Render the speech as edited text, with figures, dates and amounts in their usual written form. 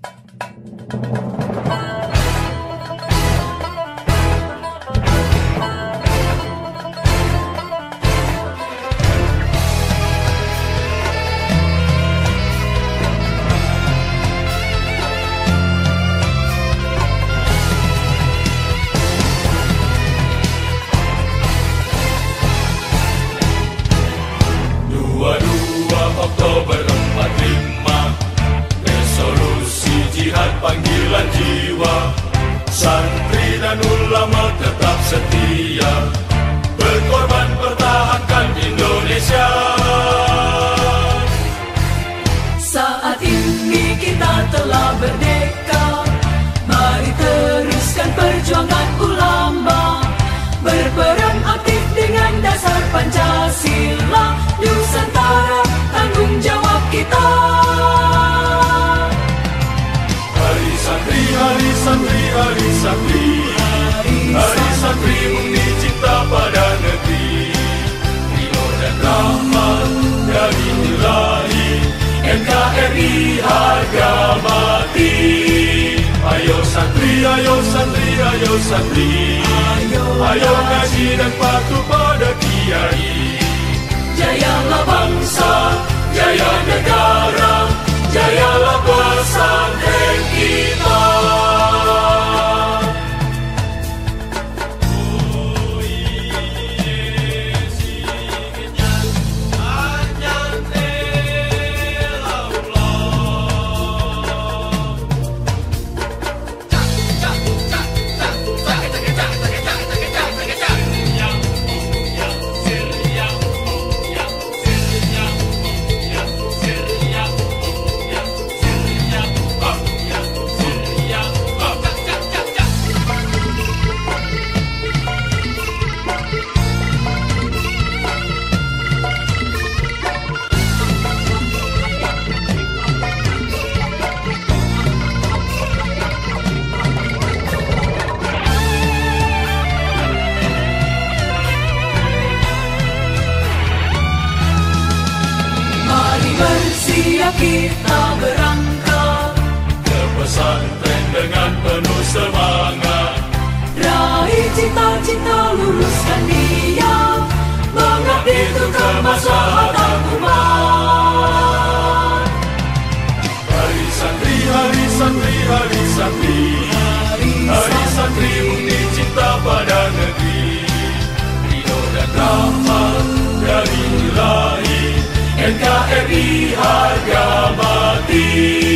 Oktober 45, resolusi jihad panggilan jiwa. Santri dan ulama tetap setia, berkorban pertahankan Indonesia. Saat ini kita telah merdeka, mari teruskan perjuangan ulama, berperan aktif dengan dasar Pancasila. Nusantara tanggung jawab kita. Hari santri, hari santri, hari santri, hari santri murni cinta pada negeri. Ridho dan rahmat dari Ilahi, NKRI harga mati. Ayo santri, ayo santri, ayo santri, ayo ngaji dan patuh pada kiai. Jayalah bangsa, jaya negara, jayalah pesantren kita. Bersiap kita berangkat ke pesantren dengan penuh semangat. Raih cita-cita, luruskan niat, mengabdi untuk kemaslahatan umat. Hari santri, hari santri, hari santri, hari santri murni cinta pada negeri. Ridho dan rahmat dari Ilahi, NKRI harga mati.